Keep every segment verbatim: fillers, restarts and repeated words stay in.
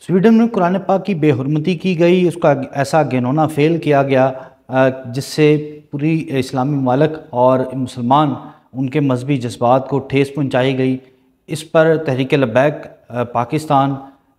Sweden میں قرآن پاک کی بے حرمتی کی گئی، اس کا ایسا گھناؤنا فعل کیا گیا جس سے پوری اسلامی ممالک اور مسلمان ان کے مذہبی جذبات کو ٹھیس پہنچائی گئی۔ اس پر تحریک لبیک پاکستان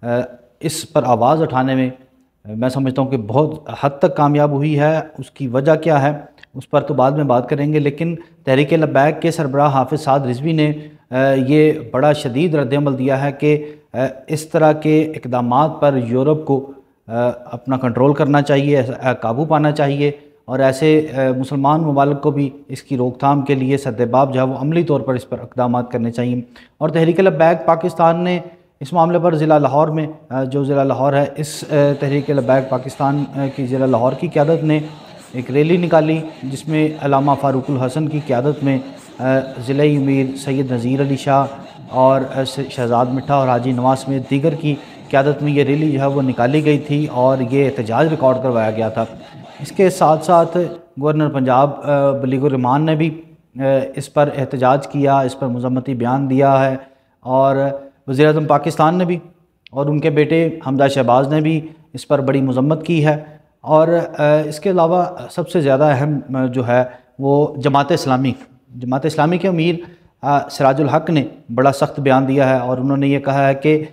اس پر آواز اٹھانے میں میں سمجھتا ہوں کہ بہت حد تک کامیاب ہوئی ہے۔ اس کی وجہ کیا ہے اس پر تو بعد میں بات کریں گے، لیکن تحریک لبیک کے سربراہ حافظ سعد رضوی نے یہ بڑا شدید رد عمل دیا ہے کہ اس طرح کے اقدامات پر یورپ کو اپنا کنٹرول کرنا چاہیے، قابو پانا چاہیے، اور ایسے مسلمان ممالک کو بھی اس کی روک تھام کے لیے سدباب جو ہے وہ عملی طور پر اس پر اقدامات کرنے چاہیے۔ اور تحریک لبیک پاکستان نے اس معاملے پر ضلع لاہور میں جو ضلع لاہور ہے، اس تحریک لبیک پاکستان کی ضلع لاہور کی قیادت نے ایک ریلی نکالی جس میں علامہ فاروق الحسن کی قیادت میں ضلعی امیر سید نذیر علی شاہ اور شہزاد مٹھا اور حاجی نواز سمیت دیگر کی قیادت میں یہ ریلی جو ہے وہ نکالی گئی تھی اور یہ احتجاج ریکارڈ کروایا گیا تھا۔ اس کے ساتھ ساتھ گورنر پنجاب بلیغ الرحمان نے بھی اس پر احتجاج کیا، اس پر مذمتی بیان دیا ہے، اور وزیر اعظم پاکستان نے بھی اور ان کے بیٹے حمزہ شہباز نے بھی اس پر بڑی مذمت کی ہے۔ اور اس کے علاوہ سب سے زیادہ اہم جو ہے وہ جماعت اسلامی جماعت اسلامی کے امیر سراج الحق نے بڑا سخت بیان دیا ہے، اور انہوں نے یہ کہا ہے کہ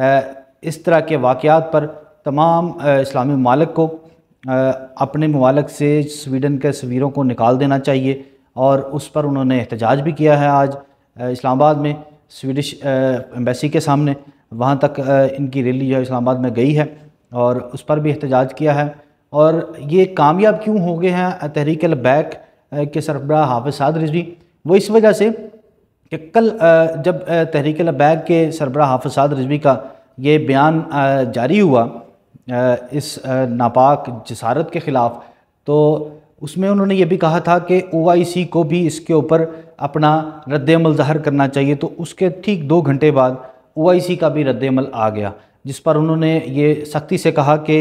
اس طرح کے واقعات پر تمام اسلامی ممالک کو اپنے ممالک سے سویڈن کے سفیروں کو نکال دینا چاہیے، اور اس پر انہوں نے احتجاج بھی کیا ہے۔ آج اسلام آباد میں سویڈش ایمبیسی کے سامنے وہاں تک ان کی ریلی جو ہے اسلام آباد میں گئی ہے اور اس پر بھی احتجاج کیا ہے۔ اور یہ کامیاب کیوں ہو گئے ہیں تحریک لبیک کے سربراہ حافظ سعد رضوی؟ وہ اس وجہ سے کہ کل جب تحریک لبیک کے سربراہ حافظ سعد رضوی کا یہ بیان جاری ہوا اس ناپاک جسارت کے خلاف، تو اس میں انہوں نے یہ بھی کہا تھا کہ او آئی سی کو بھی اس کے اوپر اپنا رد عمل ظاہر کرنا چاہیے۔ تو اس کے ٹھیک دو گھنٹے بعد او آئی سی کا بھی رد عمل آ گیا، جس پر انہوں نے یہ سختی سے کہا کہ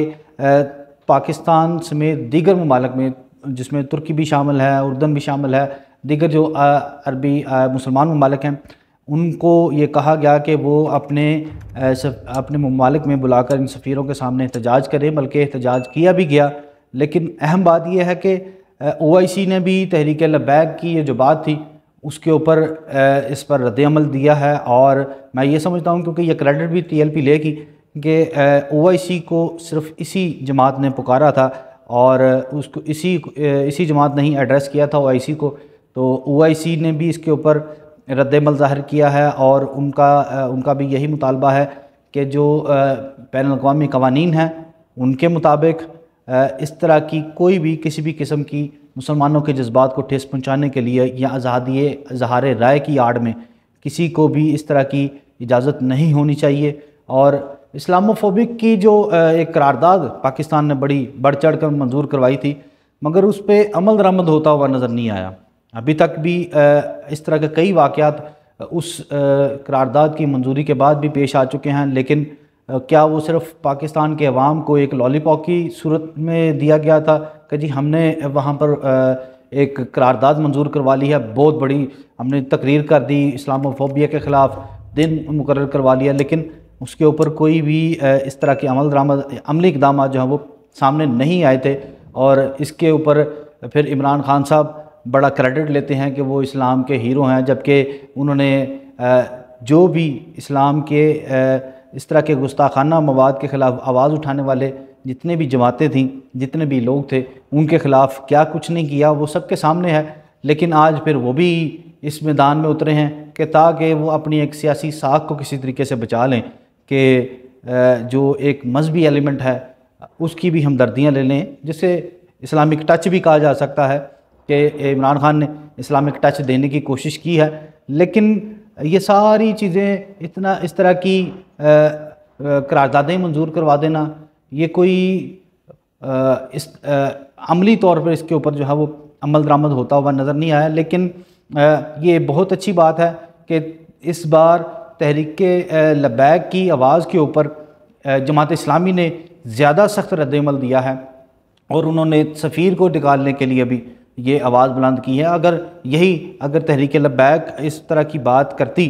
پاکستان سمیت دیگر ممالک میں، جس میں ترکی بھی شامل ہے، اردن بھی شامل ہے، دیگر جو عربی مسلمان ممالک ہیں، ان کو یہ کہا گیا کہ وہ اپنے اپنے ممالک میں بلا کر ان سفیروں کے سامنے احتجاج کریں، بلکہ احتجاج کیا بھی گیا۔ لیکن اہم بات یہ ہے کہ او آئی سی نے بھی تحریک لبیک کی یہ جو بات تھی اس کے اوپر اس پر رد عمل دیا ہے، اور میں یہ سمجھتا ہوں کیونکہ یہ کریڈٹ بھی ٹی ایل پی لے گی کہ او آئی سی کو صرف اسی جماعت نے پکارا تھا اور اس کو اسی اسی جماعت نے ہی ایڈریس کیا تھا او آئی سی کو، تو او آئی سی نے بھی اس کے اوپر رد عمل ظاہر کیا ہے، اور ان کا ان کا بھی یہی مطالبہ ہے کہ جو بین الاقوامی قوانین ہیں ان کے مطابق اس طرح کی کوئی بھی کسی بھی قسم کی مسلمانوں کے جذبات کو ٹھیس پہنچانے کے لیے یا آزادی اظہار رائے کی آڑ میں کسی کو بھی اس طرح کی اجازت نہیں ہونی چاہیے۔ اور اسلامو فوبک کی جو ایک قرارداد پاکستان نے بڑی بڑھ چڑھ کر منظور کروائی تھی، مگر اس پہ عمل درآمد ہوتا ہوا نظر نہیں آیا۔ ابھی تک بھی اس طرح کے کئی واقعات اس قرارداد کی منظوری کے بعد بھی پیش آ چکے ہیں، لیکن کیا وہ صرف پاکستان کے عوام کو ایک لالی پاپ کی صورت میں دیا گیا تھا کہ جی ہم نے وہاں پر ایک قرارداد منظور کروا لی ہے، بہت بڑی ہم نے تقریر کر دی اسلامو فوبیا کے خلاف، دن مقرر کروا لیا، لیکن اس کے اوپر کوئی بھی اس طرح کے عمل درآمد عملی اقدامات جو ہیں وہ سامنے نہیں آئے تھے۔ اور اس کے اوپر پھر عمران خان صاحب بڑا کریڈٹ لیتے ہیں کہ وہ اسلام کے ہیرو ہیں، جبکہ انہوں نے جو بھی اسلام کے اس طرح کے گستاخانہ مواد کے خلاف آواز اٹھانے والے جتنے بھی جماعتیں تھیں، جتنے بھی لوگ تھے، ان کے خلاف کیا کچھ نہیں کیا وہ سب کے سامنے ہے۔ لیکن آج پھر وہ بھی اس میدان میں اترے ہیں کہ تاکہ وہ اپنی ایک سیاسی ساکھ کو کسی طریقے سے بچا لیں، کہ جو ایک مذہبی ایلیمنٹ ہے اس کی بھی ہمدردیاں لے لیں، جسے اسلامک ٹچ بھی کہا جا سکتا ہے کہ عمران خان نے اسلامک ٹچ دینے کی کوشش کی ہے۔ لیکن یہ ساری چیزیں اتنا اس طرح کی قراردادیں منظور کروا دینا، یہ کوئی اس عملی طور پر اس کے اوپر جو ہے وہ عمل درآمد ہوتا ہوا نظر نہیں آیا۔ لیکن یہ بہت اچھی بات ہے کہ اس بار تحریک لبیک کی آواز کے اوپر جماعت اسلامی نے زیادہ سخت رد عمل دیا ہے، اور انہوں نے سفیر کو نکالنے کے لیے بھی یہ آواز بلند کی ہے۔ اگر یہی اگر تحریک لبیک اس طرح کی بات کرتی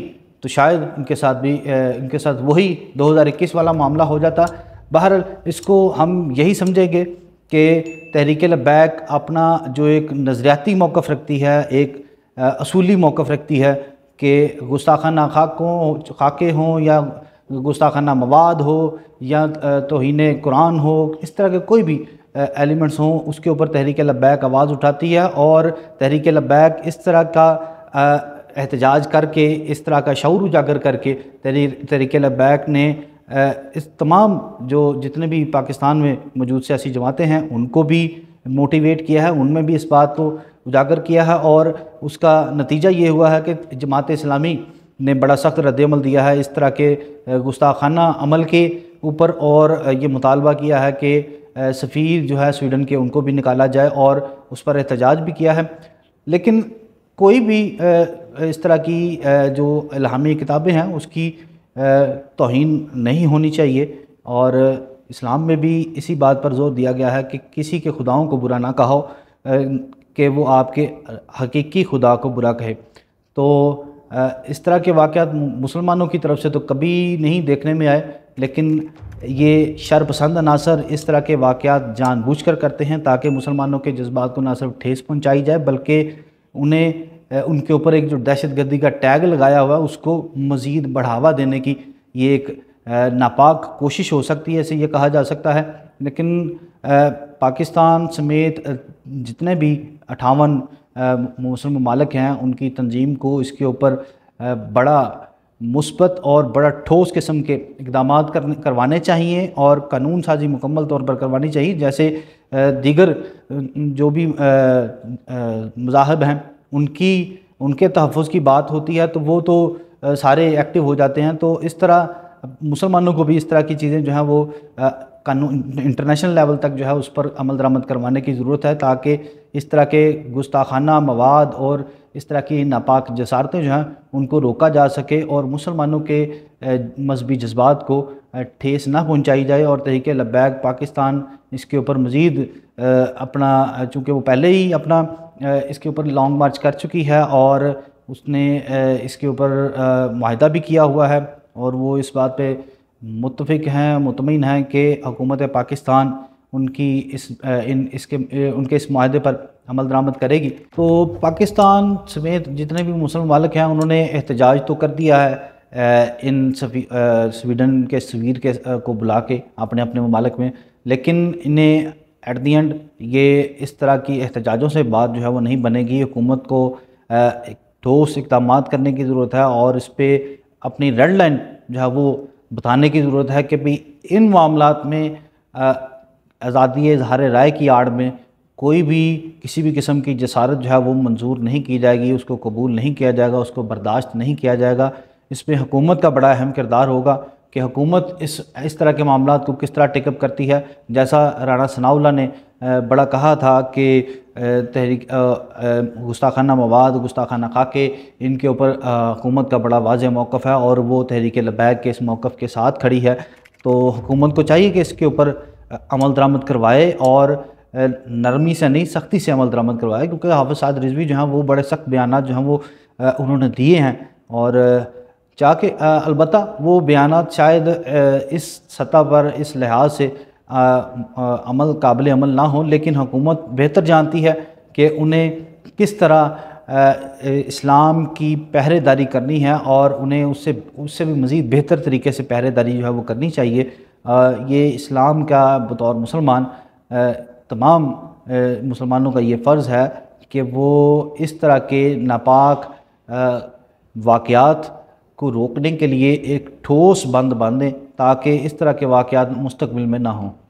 تو شاید ان کے ساتھ بھی ان کے ساتھ وہی دو ہزار اکیس والا معاملہ ہو جاتا۔ بہرحال اس کو ہم یہی سمجھیں گے کہ تحریک لبیک اپنا جو ایک نظریاتی موقف رکھتی ہے، ایک اصولی موقف رکھتی ہے کہ گستاخانہ خاکوں خاکے ہوں یا گستاخانہ مواد ہو یا توہین قرآن ہو، اس طرح کے کوئی بھی ایلیمنٹس ہوں، اس کے اوپر تحریک لبیک آواز اٹھاتی ہے، اور تحریک لبیک اس طرح کا احتجاج کر کے، اس طرح کا شعور اجاگر کر کے تحریک لبیک نے اس تمام جو جتنے بھی پاکستان میں موجود سیاسی جماعتیں ہیں ان کو بھی موٹیویٹ کیا ہے، ان میں بھی اس بات کو اجاگر کیا ہے، اور اس کا نتیجہ یہ ہوا ہے کہ جماعت اسلامی نے بڑا سخت رد عمل دیا ہے اس طرح کے گستاخانہ عمل کے اوپر، اور یہ مطالبہ کیا ہے کہ سفیر جو ہے سویڈن کے ان کو بھی نکالا جائے، اور اس پر احتجاج بھی کیا ہے۔ لیکن کوئی بھی اس طرح کی جو الہامی کتابیں ہیں اس کی توہین نہیں ہونی چاہیے، اور اسلام میں بھی اسی بات پر زور دیا گیا ہے کہ کسی کے خداؤں کو برا نہ کہو کہ وہ آپ کے حقیقی خدا کو برا کہے۔ تو اس طرح کے واقعات مسلمانوں کی طرف سے تو کبھی نہیں دیکھنے میں آئے، لیکن یہ شر پسند عناصر اس طرح کے واقعات جان بوجھ کر کرتے ہیں تاکہ مسلمانوں کے جذبات کو نہ صرف ٹھیس پہنچائی جائے بلکہ انہیں ان کے اوپر ایک جو دہشت گردی کا ٹیگ لگایا ہوا ہے اس کو مزید بڑھاوا دینے کی یہ ایک ناپاک کوشش ہو سکتی ہے، اسے یہ کہا جا سکتا ہے۔ لیکن پاکستان سمیت جتنے بھی اٹھاون مسلم ممالک ہیں ان کی تنظیم کو اس کے اوپر بڑا مثبت اور بڑا ٹھوس قسم کے اقدامات کروانے چاہیے، اور قانون سازی مکمل طور پر کروانی چاہیے، جیسے دیگر جو بھی مذاہب ہیں ان کی ان کے تحفظ کی بات ہوتی ہے تو وہ تو سارے ایکٹیو ہو جاتے ہیں، تو اس طرح مسلمانوں کو بھی اس طرح کی چیزیں جو ہیں وہ قانون انٹرنیشنل لیول تک جو ہے اس پر عمل درآمد کروانے کی ضرورت ہے، تاکہ اس طرح کے گستاخانہ مواد اور اس طرح کی ناپاک جسارتیں جو ہیں ان کو روکا جا سکے، اور مسلمانوں کے مذہبی جذبات کو ٹھیس نہ پہنچائی جائے، اور تحریک لبیک پاکستان اس کے اوپر مزید اپنا، چونکہ وہ پہلے ہی اپنا اس کے اوپر لانگ مارچ کر چکی ہے اور اس نے اس کے اوپر معاہدہ بھی کیا ہوا ہے، اور وہ اس بات پہ متفق ہیں، مطمئن ہیں کہ حکومت پاکستان ان کی اس ان اس کے ان کے اس معاہدے پر عمل درآمد کرے گی۔ تو پاکستان سمیت جتنے بھی مسلم ممالک ہیں انہوں نے احتجاج تو کر دیا ہے ان سویڈن کے سفیر کے کو بلا کے اپنے اپنے ممالک میں، لیکن انہیں ایٹ دی اینڈ یہ اس طرح کی احتجاجوں سے بات جو ہے وہ نہیں بنے گی۔ حکومت کو ٹھوس اقدامات کرنے کی ضرورت ہے، اور اس پہ اپنی ریڈ لائن جو ہے وہ بتانے کی ضرورت ہے کہ بھی ان معاملات میں آزادی اظہار رائے کی آڑ میں کوئی بھی کسی بھی قسم کی جسارت جو ہے وہ منظور نہیں کی جائے گی، اس کو قبول نہیں کیا جائے گا، اس کو برداشت نہیں کیا جائے گا۔ اس میں حکومت کا بڑا اہم کردار ہوگا کہ حکومت اس اس طرح کے معاملات کو کس طرح ٹیک اپ کرتی ہے۔ جیسا رانا ثناء اللہ نے بڑا کہا تھا کہ تحریک گستاخانہ مواد، گستاخانہ خاکے، ان کے اوپر حکومت کا بڑا واضح موقف ہے، اور وہ تحریک لبیک کے اس موقف کے ساتھ کھڑی ہے۔ تو حکومت کو چاہیے کہ اس کے اوپر عمل درآمد کروائے، اور نرمی سے نہیں سختی سے عمل درآمد کروائے، کیونکہ حافظ سعد رضوی جو ہیں وہ بڑے سخت بیانات جو ہیں وہ انہوں نے دیے ہیں، اور چاہ کے البتہ وہ بیانات شاید اس سطح پر اس لحاظ سے عمل قابل عمل نہ ہوں، لیکن حکومت بہتر جانتی ہے کہ انہیں کس طرح اسلام کی پہرے داری کرنی ہے، اور انہیں اس سے اس سے بھی مزید بہتر طریقے سے پہرے داری جو ہے وہ کرنی چاہیے۔ یہ اسلام کا بطور مسلمان تمام مسلمانوں کا یہ فرض ہے کہ وہ اس طرح کے ناپاک واقعات کو روکنے کے لیے ایک ٹھوس بند باندھیں تاکہ اس طرح کے واقعات مستقبل میں نہ ہوں۔